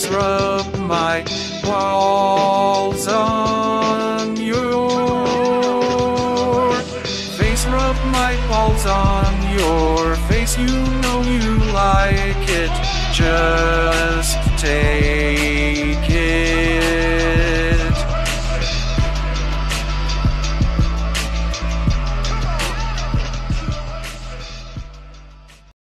rub my balls on your face, rub my balls on your face. You know you like it. Just